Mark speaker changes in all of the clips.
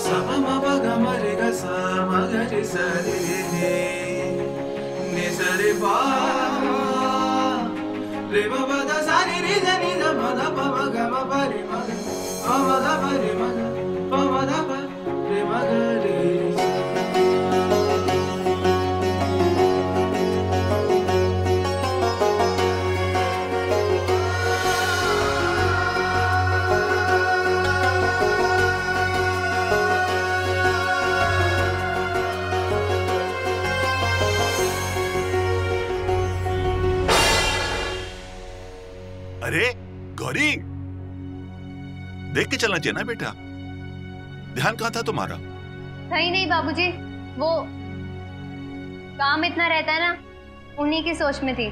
Speaker 1: अरे गौरी, देख के चलना चाहिए ना बेटा। ध्यान कहाँ था तुम्हारा?
Speaker 2: कहीं नहीं बाबूजी, वो काम इतना रहता है ना, उन्हीं की सोच में थी।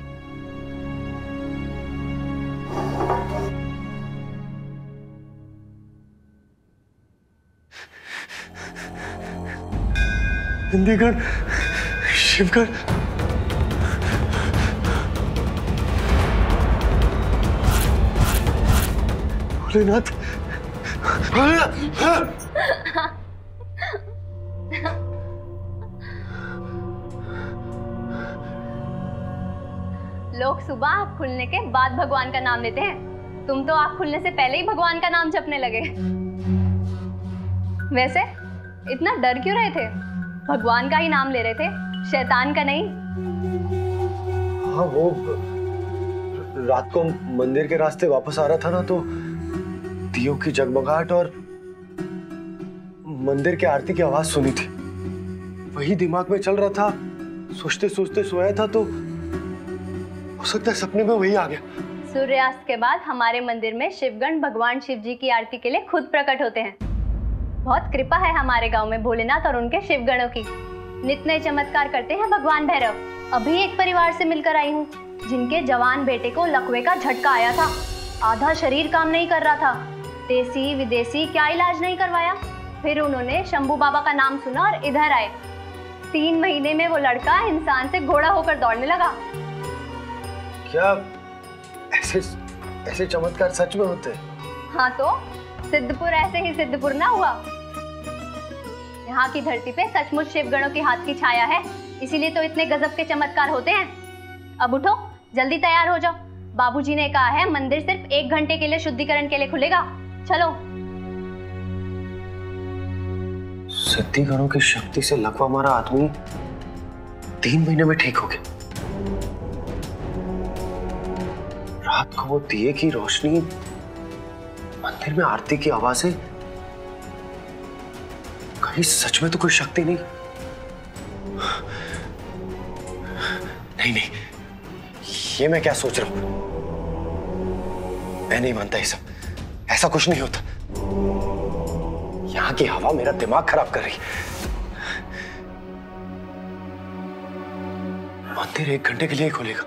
Speaker 3: नंदीगढ़, शिवगढ़, भोलेनाथ,
Speaker 2: लोग सुबह आँख खुलने के बाद भगवान का नाम लेते हैं, तुम तो आँख खुलने से पहले ही भगवान का नाम जपने लगे। वैसे इतना डर क्यों रहे थे? भगवान का ही नाम ले रहे थे, शैतान का नहीं।
Speaker 3: हाँ, वो रात को मंदिर के रास्ते वापस आ रहा था ना, तो दियों की जगमगाहट और मंदिर की आरती की आवाज सुनी थी। वही दिमाग में चल रहा था, सोचते सोचते सोया था, तो हो सकता है सपने में वही आ गया।
Speaker 2: सूर्यास्त के बाद हमारे मंदिर में शिवगण भगवान शिव जी की आरती के लिए खुद प्रकट होते हैं। बहुत कृपा है हमारे गांव में भोलेनाथ और उनके शिवगणों की। नित नए चमत्कार करते हैं भगवान भैरव। अभी एक परिवार से मिलकर आई हूँ जिनके जवान बेटे को लकवे का झटका आया था। आधा शरीर काम नहीं कर रहा था, देसी विदेशी क्या इलाज नहीं करवाया। फिर उन्होंने शंभू बाबा का नाम सुना और इधर आए। 3 महीने में वो लड़का इंसान से घोड़ा होकर दौड़ने लगा।
Speaker 3: क्या ऐसे चमत्कार सच में होते हैं?
Speaker 2: हाँ तो सिद्धपुर ऐसे ही सिद्धपुर ना हुआ। यहाँ की धरती पे सचमुच शिवगणों के हाथ की छाया है, इसीलिए तो इतने गजब के चमत्कार होते हैं। अब उठो, जल्दी तैयार हो जाओ। बाबूजी ने कहा है मंदिर सिर्फ 1 घंटे के लिए शुद्धिकरण के लिए खुलेगा। चलो।
Speaker 3: सिद्धिगणों की शक्ति से लकवा मारा आदमी 3 महीने में ठीक हो गया। रात को वो दिए की रोशनी, मंदिर में आरती की आवाजें, कहीं सच में तो कोई शक्ति नहीं। नहीं, ये मैं क्या सोच रहा हूं? मैं नहीं मानता ये सब, ऐसा कुछ नहीं होता। यहाँ की हवा मेरा दिमाग खराब कर रही है। मंदिर 1 घंटे के लिए ही खुलेगा।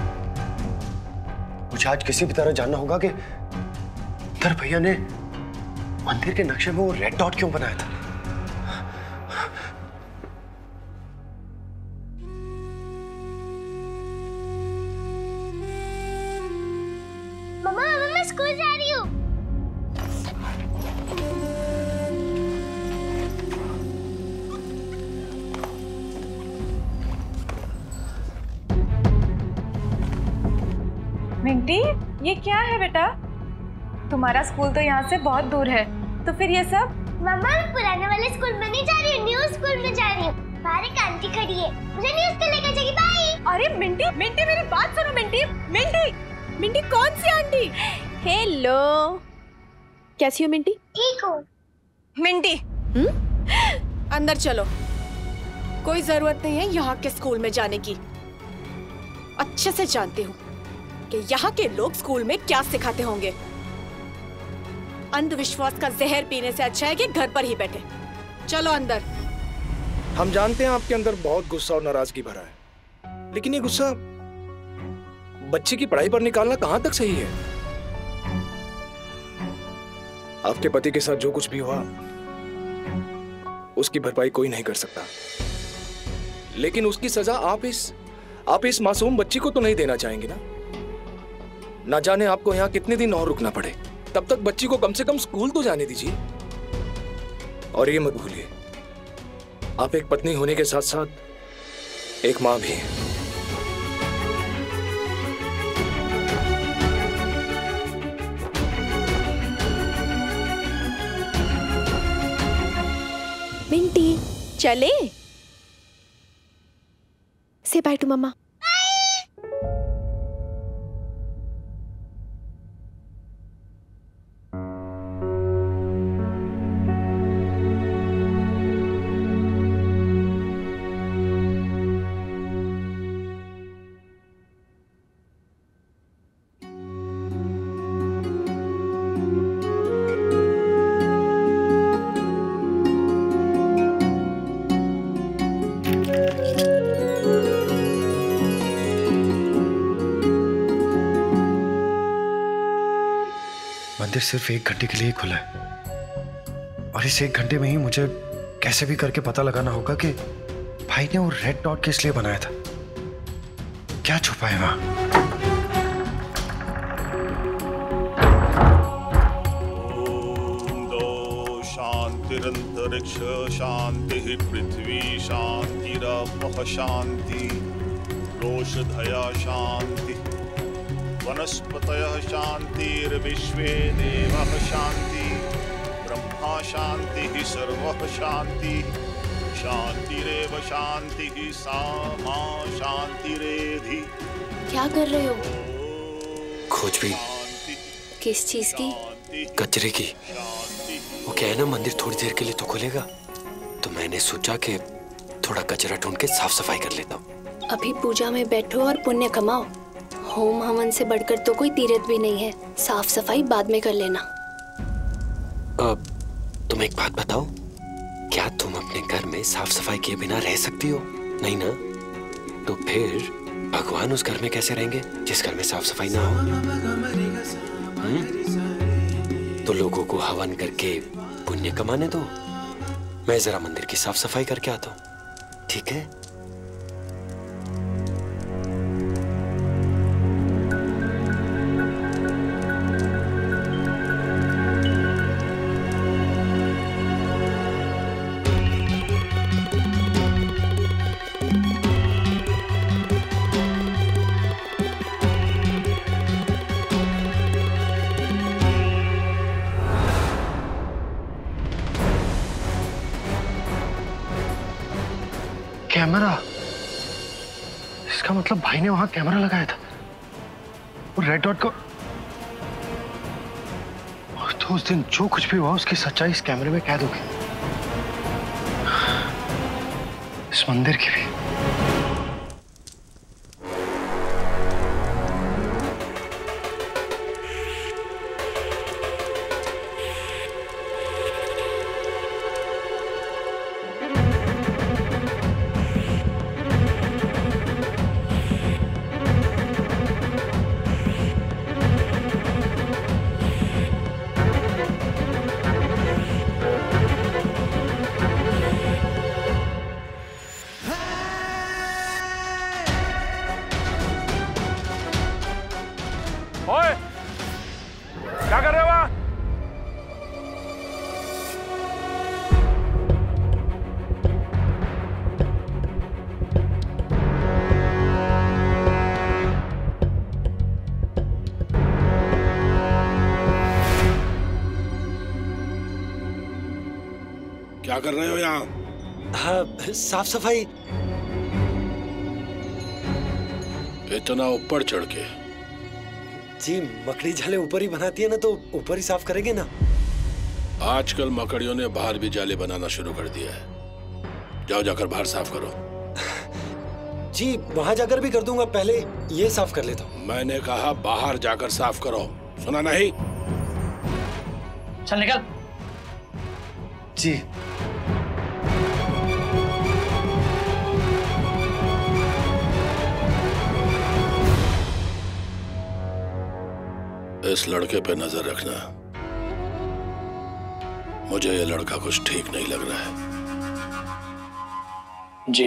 Speaker 3: मुझे आज किसी भी तरह जानना होगा कि धर भैया ने मंदिर के नक्शे में वो रेड डॉट क्यों बनाया था।
Speaker 4: मम्मा, मैं स्कूल जा रही हूँ।
Speaker 5: मिंटी, ये क्या है बेटा? तुम्हारा स्कूल तो यहाँ से बहुत दूर है, तो फिर ये सब?
Speaker 4: मम्मा, मैं पुराने वाले स्कूल में नहीं जा रही हूँ, न्यू स्कूल में जा रही हूँ। बाहर एक आंटी खड़ी है, मुझे न्यू स्कूल लेकर जाएगी। बाय।
Speaker 5: अरे मिंटी, मेरी बात सुनो। मिंटी, कौन सी आंटी? हेलो, कैसी हो मिंटी?
Speaker 4: ठीक हूँ।
Speaker 5: मिंटी, अंदर चलो। कोई जरूरत नहीं है यहाँ के स्कूल में जाने की। अच्छे से जानती हूँ कि यहाँ के लोग स्कूल में क्या सिखाते होंगे। अंधविश्वास का जहर पीने से अच्छा है कि घर पर ही बैठे। चलो अंदर।
Speaker 6: हम जानते हैं आपके अंदर बहुत गुस्सा और नाराजगी भरा है, लेकिन ये गुस्सा बच्चे की पढ़ाई पर निकालना कहां तक सही है? आपके पति के साथ जो कुछ भी हुआ उसकी भरपाई कोई नहीं कर सकता, लेकिन उसकी सजा आप इस मासूम बच्ची को तो नहीं देना चाहेंगे ना? ना जाने आपको यहाँ कितने दिन और रुकना पड़े, तब तक बच्ची को कम से कम स्कूल तो जाने दीजिए। और ये मत भूलिए, आप एक पत्नी होने के साथ साथ एक मां भी हैं।
Speaker 5: मिंटी, चले? से बाय टू मम्मा।
Speaker 3: मंदिर सिर्फ 1 घंटे के लिए ही खुला है और इस 1 घंटे में ही मुझे कैसे भी करके पता लगाना होगा कि भाई ने वो रेड डॉट किस लिए बनाया था। क्या छुपा है वहां?
Speaker 1: शांतिरंतरिक्ष शांति पृथ्वी शांतिरपः शांति रोषधया शांति वनस्पतयः शांतिर्विश्वे देवः शांति ब्रह्मा शांतिः सर्वः शांति शांतिरेव शांतिः सा मा शांतिरेधि।
Speaker 7: क्या कर रहे हो?
Speaker 3: खोजबीन।
Speaker 7: किस चीज की?
Speaker 3: कचरे की। वो क्या है ना, मंदिर थोड़ी देर के लिए तो खुलेगा, तो मैंने सोचा कि थोड़ा कचरा ढूंढ के साफ सफाई कर लेता हूँ।
Speaker 7: अभी पूजा में बैठो और पुण्य कमाओ। होम हवन से बढ़कर तो कोई तीर्थ भी नहीं है। साफ सफाई बाद में कर लेना।
Speaker 3: तुम एक बात बताओ, क्या तुम अपने घर में साफ सफाई किए बिना रह सकती हो? नहीं ना? तो फिर भगवान उस घर में कैसे रहेंगे जिस घर में साफ सफाई ना हो? तो लोगों को हवन करके पुण्य कमाने दो, मैं जरा मंदिर की साफ सफाई करके आता हूँ, ठीक है? कैमरा, इसका मतलब भाई ने वहां कैमरा लगाया था। वो रेड डॉट को, तो उस दिन जो कुछ भी हुआ उसकी सच्चाई इस कैमरे में कैद होगी, इस मंदिर की भी।
Speaker 6: ओए, क्या कर रहे हो वहां?
Speaker 8: क्या कर रहे हो यहाँ?
Speaker 3: हाँ, साफ सफाई।
Speaker 8: इतना ऊपर चढ़ के?
Speaker 3: जी, मकड़ी जाले ऊपर ही बनाती है ना, तो ऊपर ही साफ करेंगे ना।
Speaker 8: आजकल मकड़ियों ने बाहर भी जाले बनाना शुरू कर दिया है। जाओ जाकर बाहर साफ करो।
Speaker 3: जी, वहां जाकर भी कर दूंगा, पहले ये साफ कर लेता हूँ।
Speaker 8: मैंने कहा बाहर जाकर साफ करो, सुना नहीं?
Speaker 9: चल निकल।
Speaker 3: जी।
Speaker 8: इस लड़के पे नजर रखना, मुझे ये लड़का कुछ ठीक नहीं लग रहा है।
Speaker 9: जी।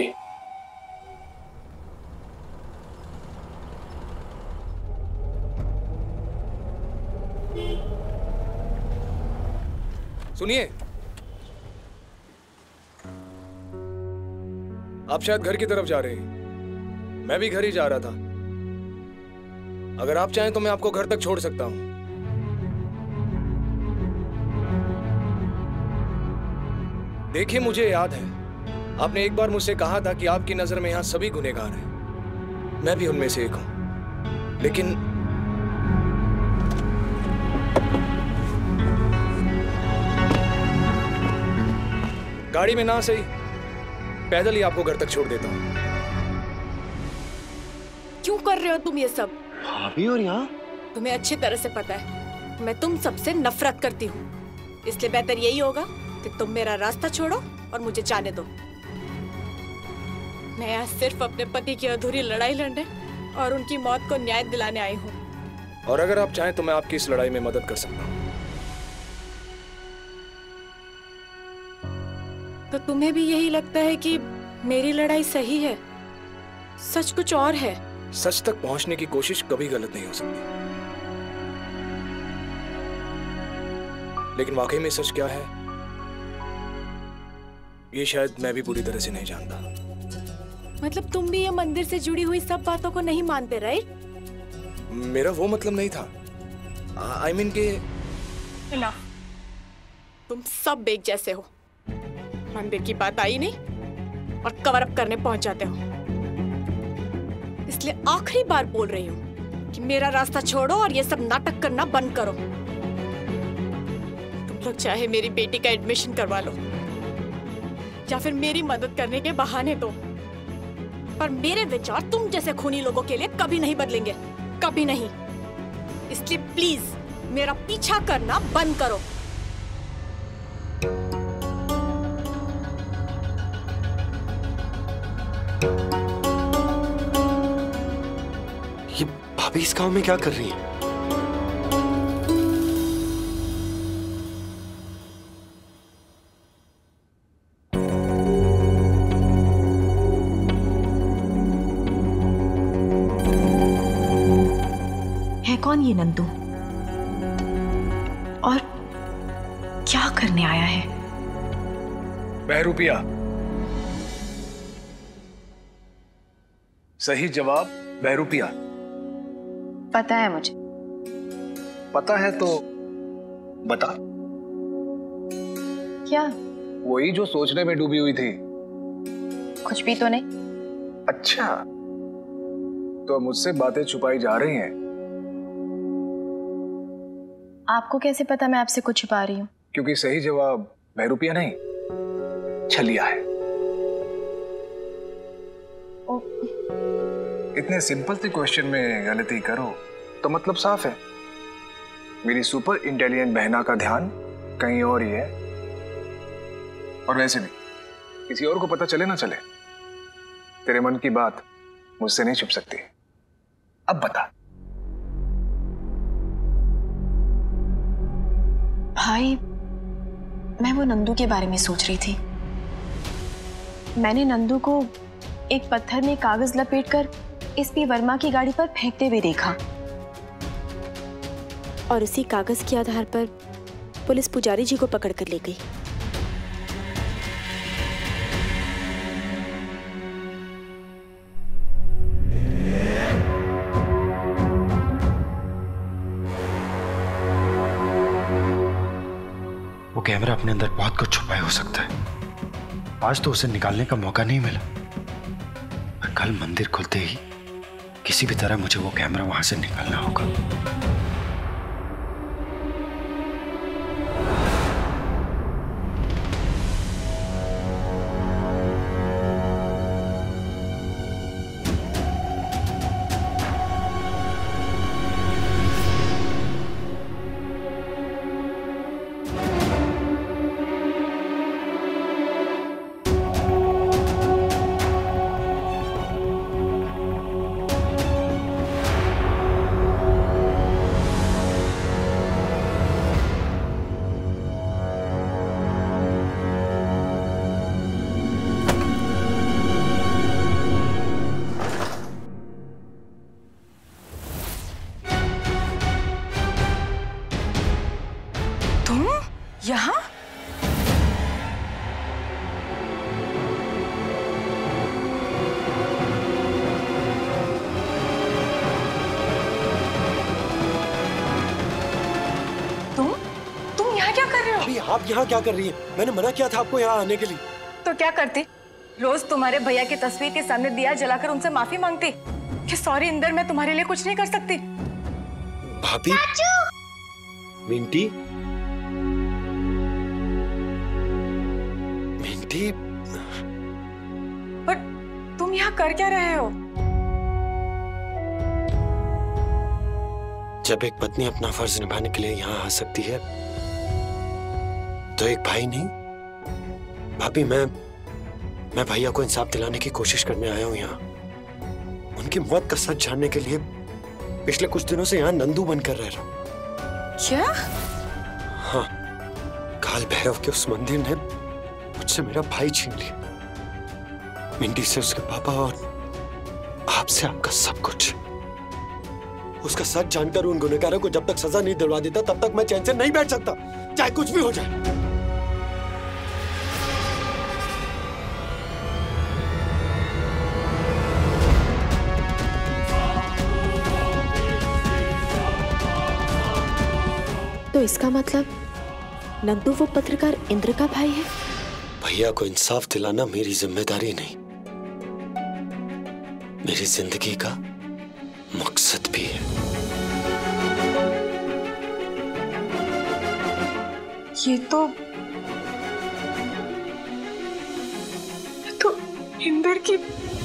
Speaker 6: सुनिए, आप शायद घर की तरफ जा रहे हैं। मैं भी घर ही जा रहा था। अगर आप चाहें तो मैं आपको घर तक छोड़ सकता हूं। देखिए, मुझे याद है आपने एक बार मुझसे कहा था कि आपकी नजर में यहां सभी गुनहगार हैं। मैं भी उनमें से एक हूं। लेकिन गाड़ी में ना सही, पैदल ही आपको घर तक छोड़ देता हूं।
Speaker 5: क्यों कर रहे हो तुम ये सब?
Speaker 3: भाभी, और यहाँ?
Speaker 5: तुम्हें अच्छी तरह से पता है मैं तुम सबसे नफरत करती हूँ, इसलिए बेहतर यही होगा कि तुम मेरा रास्ता छोड़ो और मुझे जाने दो। मैं यहाँ सिर्फ अपने पति की अधूरी लड़ाई लड़ने और उनकी मौत को न्याय दिलाने आई हूँ।
Speaker 6: और अगर आप चाहें तो मैं आपकी इस लड़ाई में मदद कर सकता हूँ।
Speaker 5: तो तुम्हें भी यही लगता है कि मेरी लड़ाई सही है? सच कुछ और है।
Speaker 6: सच तक पहुंचने की कोशिश कभी गलत नहीं हो सकती, लेकिन वाकई में सच क्या है ये शायद मैं भी पूरी तरह से नहीं जानता।
Speaker 5: मतलब तुम भी ये मंदिर से जुड़ी हुई सब बातों को नहीं मानते, राइट?
Speaker 6: मेरा वो मतलब नहीं था। आई मीन के
Speaker 5: ना, तुम सब एक जैसे हो। मंदिर की बात आई नहीं और कवर अप करने पहुंच जाते हो। इसलिए आखिरी बार बोल रही हूँ कि मेरा रास्ता छोड़ो और ये सब नाटक करना बंद करो। तुम लोग चाहे मेरी बेटी का एडमिशन करवा लो या फिर मेरी मदद करने के बहाने दो, पर मेरे विचार तुम जैसे खूनी लोगों के लिए कभी नहीं बदलेंगे, कभी नहीं। इसलिए प्लीज मेरा पीछा करना बंद करो।
Speaker 3: ये भाभी इस गांव में क्या कर रही है?
Speaker 9: है कौन ये नंदू और क्या करने आया है?
Speaker 10: बहरूपिया। सही जवाब बहरूपिया।
Speaker 9: पता है मुझे।
Speaker 10: पता है तो बता।
Speaker 9: क्या?
Speaker 10: वही जो सोचने में डूबी हुई थी।
Speaker 9: कुछ भी तो नहीं।
Speaker 10: अच्छा, तो मुझसे बातें छुपाई जा रही हैं।
Speaker 9: आपको कैसे पता मैं आपसे कुछ छुपा रही हूँ?
Speaker 10: क्योंकि सही जवाब बहरूपिया नहीं, छलिया है। इतने सिंपल से क्वेश्चन में गलती करो तो मतलब साफ है, मेरी सुपर इंटेलिजेंट बहना का ध्यान कहीं और ही है। और वैसे भी किसी और को पता चले ना चले, तेरे मन की बात मुझसे नहीं छुप सकती। अब बता।
Speaker 9: भाई, मैं वो नंदू के बारे में सोच रही थी। मैंने नंदू को एक पत्थर में कागज लपेटकर एसपी वर्मा की गाड़ी पर फेंकते हुए देखा और उसी कागज के आधार पर पुलिस पुजारी जी को पकड़ कर ले गई।
Speaker 3: वो कैमरा अपने अंदर बहुत कुछ छुपाए हो सकता है। आज तो उसे निकालने का मौका नहीं मिला, पर कल मंदिर खुलते ही किसी भी तरह मुझे वो कैमरा वहां से निकालना होगा।
Speaker 9: हो?
Speaker 3: अभी आप यहाँ क्या कर रही हैं? मैंने मना किया था आपको यहाँ आने के लिए।
Speaker 9: तो क्या करती? रोज तुम्हारे भैया की तस्वीर के सामने दिया जलाकर उनसे माफी मांगती कि सॉरी इंदर, मैं तुम्हारे लिए कुछ नहीं कर सकती।
Speaker 3: भाभी, मिंटी, मिंटी,
Speaker 9: पर तुम यहाँ कर क्या रहे हो?
Speaker 3: जब एक पत्नी अपना फर्ज निभाने के लिए यहाँ आ सकती है तो एक भाई नहीं। भाभी, मैं भैया को इंसाफ दिलाने की कोशिश करने आया हूँ यहाँ। उनकी मौत का सच जानने के लिए पिछले कुछ दिनों से यहाँ नंदू बनकर रह रहा हूँ।
Speaker 9: क्या?
Speaker 3: हाँ, काल भैरव के उस मंदिर ने मुझसे मेरा भाई छीन लिया। मिंटी से उसके पापा और आपसे आपका सब कुछ। उसका सच जानकर उन गुनहगारों को जब तक सजा नहीं दिलवा देता तब तक मैं चैन से नहीं बैठ सकता, चाहे कुछ भी हो जाए।
Speaker 5: तो इसका मतलब नंदू वो पत्रकार इंद्र का भाई है?
Speaker 3: भैया को इंसाफ दिलाना मेरी जिम्मेदारी नहीं, मेरी जिंदगी का मकसद भी है।
Speaker 9: ये तो इंदर की।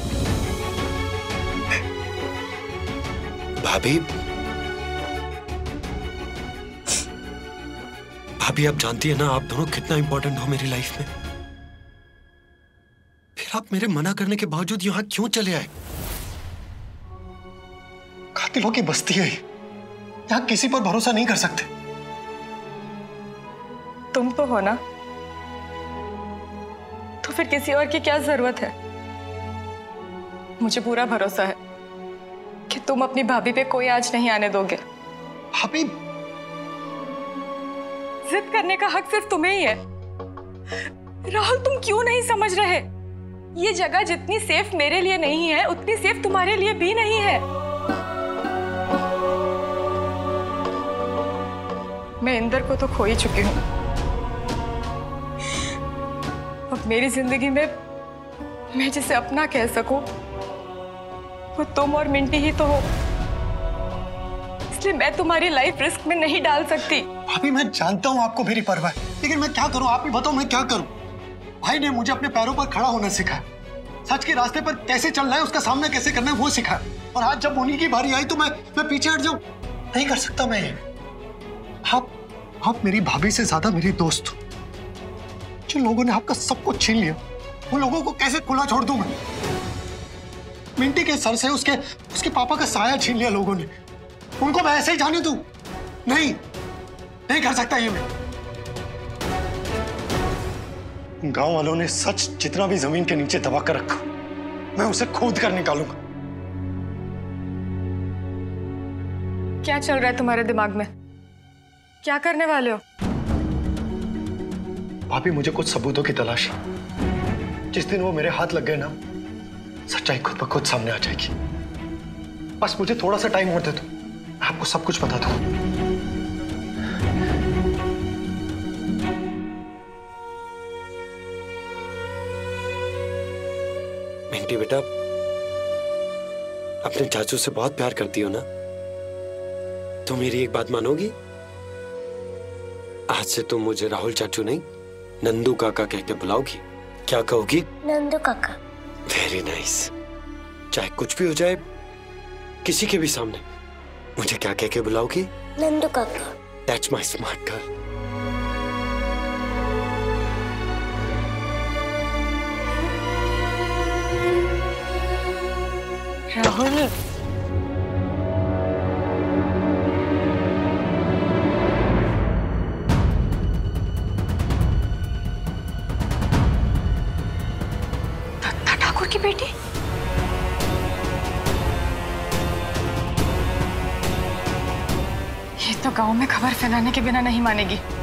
Speaker 3: भाभी, भाभी आप जानती है ना आप दोनों कितना इंपॉर्टेंट हो मेरी लाइफ में। फिर आप मेरे मना करने के बावजूद यहाँ क्यों चले आए?
Speaker 11: कातिलों की बस्ती है, यहाँ किसी पर भरोसा नहीं कर सकते।
Speaker 9: तुम तो हो ना, तो फिर किसी और की क्या जरूरत है? मुझे पूरा भरोसा है कि तुम अपनी भाभी पे कोई आंच नहीं आने दोगे।
Speaker 11: भाभी,
Speaker 9: जिद करने का हक सिर्फ तुम्हें ही है। राहुल, तुम क्यों नहीं समझ रहे? ये जगह जितनी सेफ मेरे लिए नहीं है उतनी सेफ तुम्हारे लिए भी नहीं है। मैं इंदर को तो खो ही चुकी हूं। अब मेरी जिंदगी में मैं जिसे अपना कह सकूं वो तुम और मिंटी ही तो हो, इसलिए मैं तुम्हारी लाइफ रिस्क में नहीं डाल सकती।
Speaker 11: भाभी, मैं जानता हूँ आपको मेरी परवाह है, लेकिन मैं क्या करूँ? आप ही बताओ मैं क्या करूँ? भाई ने मुझे अपने पैरों पर खड़ा होना सिखाया, सच के रास्ते पर कैसे चलना है, उसका सामना कैसे करना है वो सिखाया। और आज जब उन्हीं की बारी आई तो मैं पीछे हट जाऊं? नहीं कर सकता मैं। आप मेरी भाभी से ज्यादा मेरी दोस्त हो। जिन लोगों ने आपका सब कुछ छीन लिया उन लोगों को कैसे खुला छोड़ दूं मैं? मिंटी के सर से उसके पापा का साया छीन लिया लोगों ने, उनको मैं ऐसे ही जाने दूं? नहीं कर सकता ये मैं। गांव वालों ने सच जितना भी जमीन के नीचे दबा कर रखा, मैं उसे खोद कर निकालूंगा।
Speaker 9: क्या चल रहा है तुम्हारे दिमाग में? क्या करने वाले हो?
Speaker 11: भाभी, मुझे कुछ सबूतों की तलाश है। जिस दिन वो मेरे हाथ लग गए ना, सच्चाई खुद ब खुद सामने आ जाएगी। बस मुझे थोड़ा सा टाइम और दे दो, मैं आपको सब कुछ बता दूं।
Speaker 3: मिंटी बेटा, अपने चाचू से बहुत प्यार करती हो ना? तो मेरी एक बात मानोगी? आज से तुम मुझे राहुल चाचू नहीं नंदू काका कह के बुलाओगी। क्या कहोगी?
Speaker 4: नंदू काका।
Speaker 3: Very nice. चाहे कुछ भी हो जाए, किसी के भी सामने मुझे क्या कह के बुलाओगी?
Speaker 4: नंदू काका।
Speaker 3: That's my smart girl.
Speaker 9: Rahul, Dutta Thakur की बेटी? ये तो गांव में खबर फैलाने के बिना नहीं मानेगी।